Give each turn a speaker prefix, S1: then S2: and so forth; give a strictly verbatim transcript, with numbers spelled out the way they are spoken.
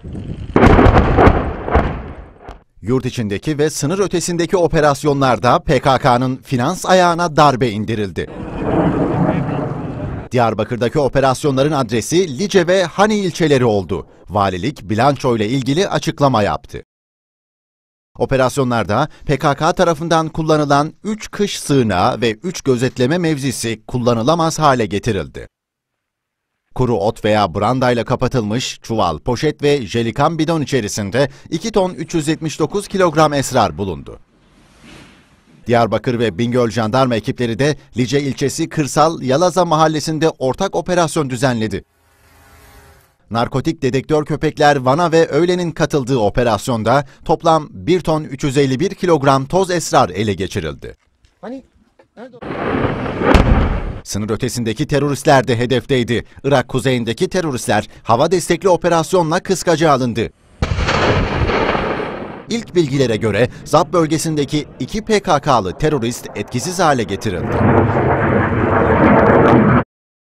S1: Yurt içindeki ve sınır ötesindeki operasyonlarda P K K'nın finans ayağına darbe indirildi. Diyarbakır'daki operasyonların adresi Lice ve Hani ilçeleri oldu. Valilik bilanço ile ilgili açıklama yaptı. Operasyonlarda P K K tarafından kullanılan üç kış sığınağı ve üç gözetleme mevzisi kullanılamaz hale getirildi. Kuru ot veya brandayla kapatılmış çuval, poşet ve jelikan bidon içerisinde iki ton üç yüz yetmiş dokuz kilogram esrar bulundu. Diyarbakır ve Bingöl jandarma ekipleri de Lice ilçesi Kırsal Yalaza mahallesinde ortak operasyon düzenledi. Narkotik dedektör köpekler Van'a ve Öğlen'in katıldığı operasyonda toplam bir ton üç yüz elli bir kilogram toz esrar ele geçirildi. Hani? Nerede? Sınır ötesindeki teröristler de hedefteydi. Irak kuzeyindeki teröristler hava destekli operasyonla kıskaca alındı. İlk bilgilere göre Zap bölgesindeki iki P K K'lı terörist etkisiz hale getirildi.